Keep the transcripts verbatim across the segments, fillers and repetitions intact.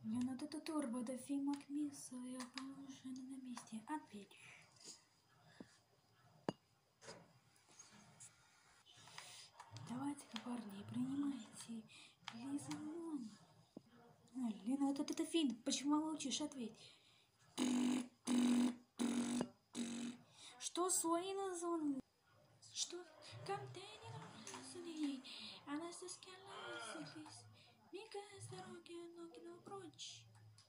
Мне надо это турбо, да Фимак Мисса, я уже на месте. Ответь. Давайте-ка, парни, принимайте Лизамон. А, Лена, это это Фин, почему молчишь? Ответь. Что свои названы? Что? Контейнер названы. Она соскалась. Мика с дороги, ноги напрочь.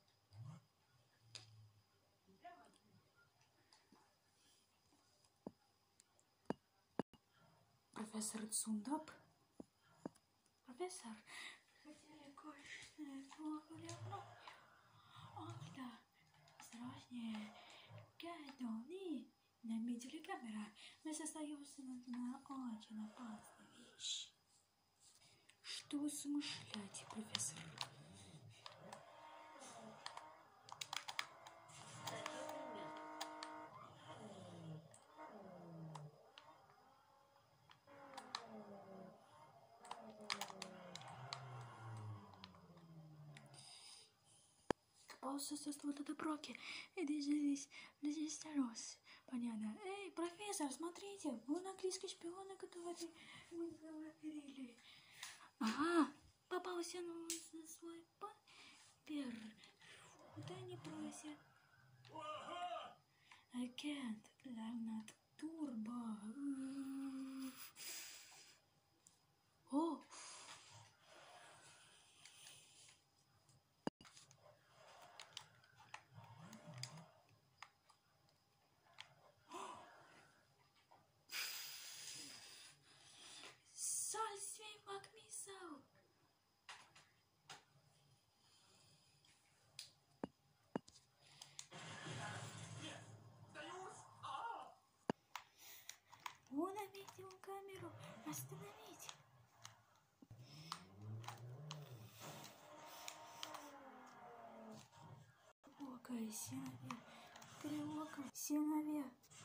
Профессор Цундап? Профессор, хотели кое-что погулять. Ах да, осторожнее. Гадони. Наметили камера. Мы остаемся на очень опасной вещи. Что вы смышляете, профессор? Посольство до Проки. Это здесь, здесь старос. Понятно. Эй, профессор, смотрите, вон английский шпион, который мы говорили. Ага, попался на свой папер. Куда не просят? Агент Ларнат Турбо. О! Сальсвей Макмисау. Он наметил камеру. Остановить. Тревога, Синове. Тревога, Синове.